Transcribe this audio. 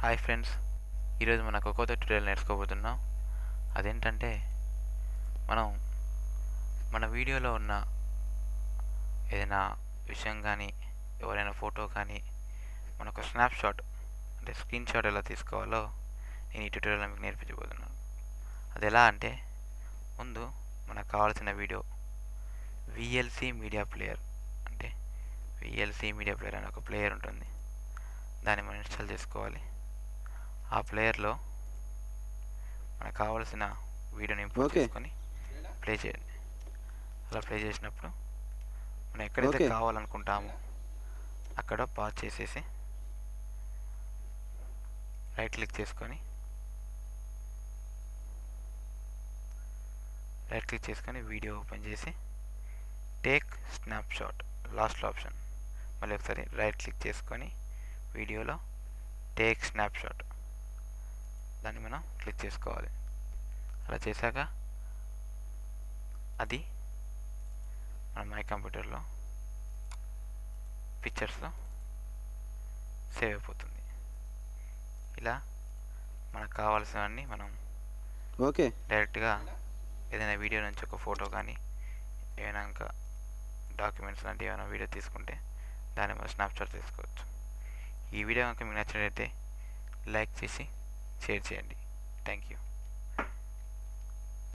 Hi friends, ఈరోజు మన కొత్త ట్యూటోరియల్ నేర్చుకోబోతున్నాం. అదేంటంటే మనం మన వీడియోలో ఉన్న ఏదైనా విషయం కానీ ఎవరైనా ఫోటో కానీ మనకు స్నాప్ షాట్ అంటే స్క్రీన్ షాట్ ఎలా తీసుకోవాలో నేను ఈ ట్యూటోరియల్లో మీకు నేర్పించబోతున్నాను. అది ఎలా అంటే ముందు మనకు కావాల్సిన వీడియో విఎల్సి మీడియా ప్లేయర్ అంటే విఎల్సి మీడియా ప్లేయర్ అనే ఒక ప్లేయర్ ఉంటుంది. దాన్ని మనం ఇన్స్టాల్ చేసుకోవాలి. ఆ ప్లేయర్లో మనకు కావాల్సిన వీడియోని ఇంపోర్ట్ చేసుకొని ప్లే చేయండి. అలా ప్లే చేసినప్పుడు మనం ఎక్కడైతే కావాలనుకుంటామో అక్కడ పాజ్ చేసేసి రైట్ క్లిక్ చేసుకొని వీడియో ఓపెన్ చేసి take snap shot last option మళ్ళీ ఒకసారి రైట్ క్లిక్ చేసుకొని వీడియోలో టేక్ స్నాప్ షాట్ దాన్ని మనం క్లిక్ చేసుకోవాలి. అలా చేశాక అది మన మై కంప్యూటర్లో పిక్చర్స్లో సేవ్ అయిపోతుంది. ఇలా మనకు కావాల్సినవన్నీ మనం డైరెక్ట్గా ఏదైనా వీడియో నుంచి ఒక ఫోటో కానీ ఏమైనా ఇంకా డాక్యుమెంట్స్ లాంటి ఏమైనా వీడియో తీసుకుంటే దాన్ని మనం స్నాప్షాట్ తీసుకోవచ్చు. ఈ వీడియో కనుక మీకు నచ్చినట్లయితే లైక్ చేసి షేర్ చేయండి. Thank you.